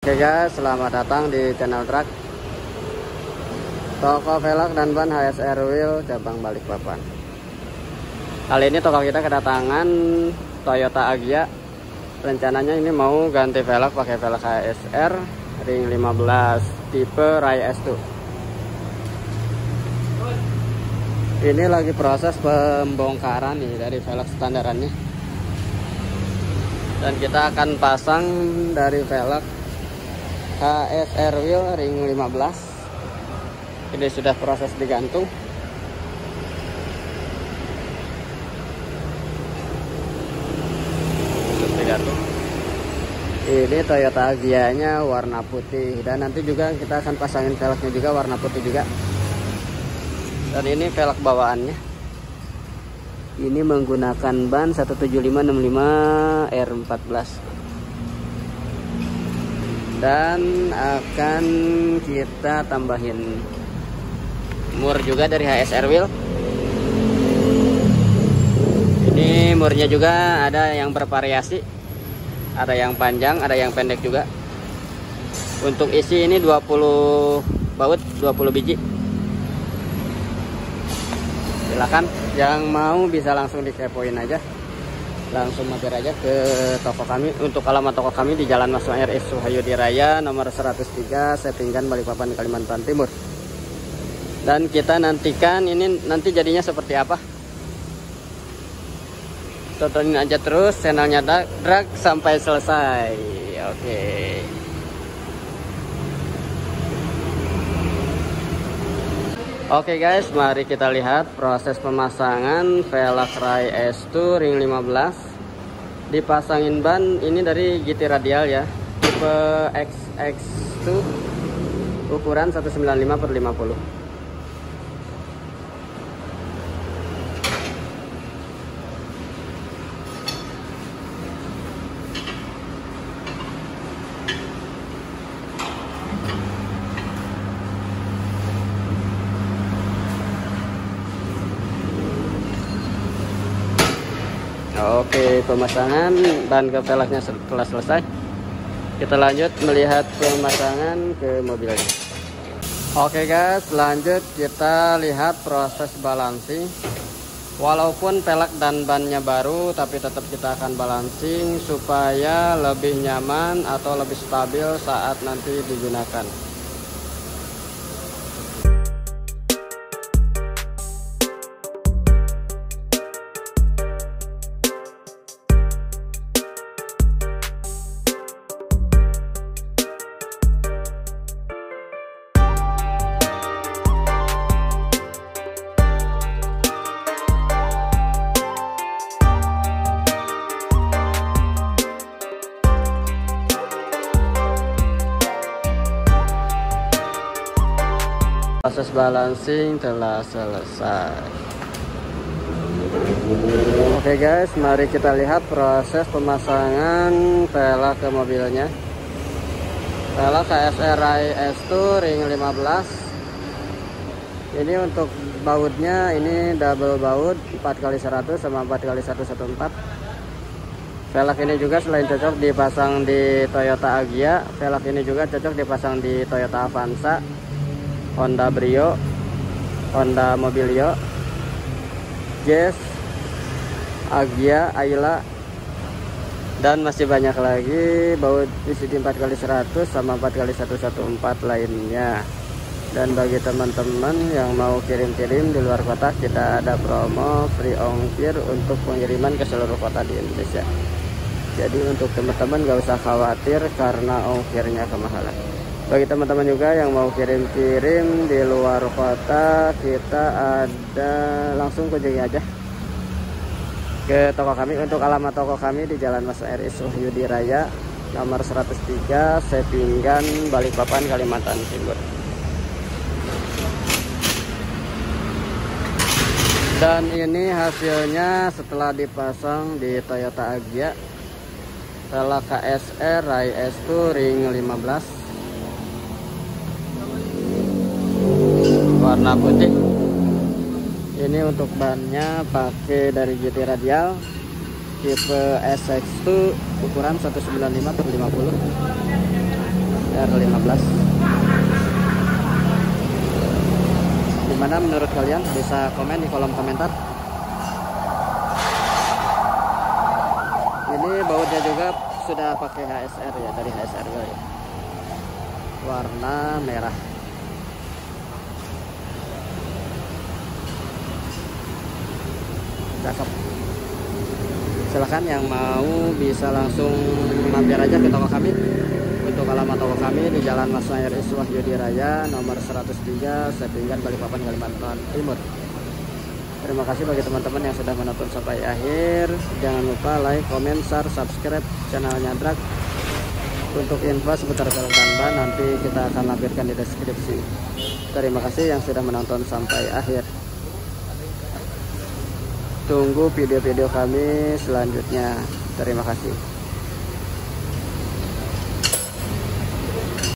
Oke guys, selamat datang di channel Truk, toko velg dan ban HSR Wheel cabang Balikpapan. Kali ini toko kita kedatangan Toyota Agya. Rencananya ini mau ganti velg pakai velg HSR ring 15 tipe Rai S2. Ini lagi proses pembongkaran nih dari velg standarannya, dan kita akan pasang dari velg HSR Wheel ring 15. Ini sudah proses digantung. Ini Toyota Agya-nya warna putih, dan nanti juga kita akan pasangin velgnya juga warna putih juga. Dan ini velg bawaannya. Ini menggunakan ban 17565 R14. Dan akan kita tambahin mur juga dari HSR Wheel. Ini murnya juga ada yang bervariasi, ada yang panjang, ada yang pendek juga. Untuk isi ini 20 baut, 20 biji. Silakan yang mau bisa langsung dikepoin aja, langsung mampir aja ke toko kami. Untuk alamat toko kami di Jalan Mas Maer S. Suhayudi Raya nomor 103 Sepinggan, Balikpapan, Kalimantan Timur. Dan kita nantikan ini nanti jadinya seperti apa. Tontonin aja terus channelnya Truk sampai selesai. Oke. Oke guys, mari kita lihat proses pemasangan velg Rai S2 ring 15. Dipasangin ban ini dari GT Radial ya, tipe XX2 ukuran 195/50. Oke, pemasangan ban ke velgnya telah selesai. Kita lanjut melihat pemasangan ke mobilnya. Oke guys, lanjut kita lihat proses balancing. Walaupun velg dan bannya baru, tapi tetap kita akan balancing supaya lebih nyaman atau lebih stabil saat nanti digunakan. Proses balancing telah selesai. Oke guys, mari kita lihat proses pemasangan velg ke mobilnya. Velg HSR Rai S2 ring 15. Ini untuk bautnya ini double baut 4x100 sama 4x114. Velg ini juga selain cocok dipasang di Toyota Agya, velg ini juga cocok dipasang di Toyota Avanza, Honda Brio, Honda Mobilio, Jazz, Agya, Ayla, dan masih banyak lagi baut VCD 4x100 sama 4x114 lainnya. Dan bagi teman-teman yang mau kirim-kirim di luar kota, kita ada promo free ongkir untuk pengiriman ke seluruh kota di Indonesia. Jadi untuk teman-teman gak usah khawatir karena ongkirnya kemahalan. Bagi teman-teman juga yang mau kirim-kirim di luar kota, kita ada langsung kunjungi aja ke toko kami. Untuk alamat toko kami di Jalan Mas Maer S. Suhayudi Raya nomor 103 Sepinggan, Balikpapan, Kalimantan Timur. Dan ini hasilnya setelah dipasang di Toyota Agya, velg HSR Rai S2 ring 15 warna putih. Ini untuk bannya pakai dari GT Radial tipe SX2 ukuran 195/50. R15. Gimana menurut kalian? Bisa komen di kolom komentar. Ini bautnya juga sudah pakai HSR ya, dari HSR ya. Warna merah. Cakep. Silahkan yang mau bisa langsung mampir aja ke toko kami. Untuk alamat toko kami di Jalan Mas Mayer Iswah Yudi Raya nomor 103 Sepinggan, Balikpapan, Kalimantan Timur. Terima kasih bagi teman-teman yang sudah menonton sampai akhir. Jangan lupa like, comment, share, subscribe channelnya Drak. Untuk info seputar velg dan ban nanti kita akan lampirkan di deskripsi. Terima kasih yang sudah menonton sampai akhir. Tunggu video-video kami selanjutnya. Terima kasih.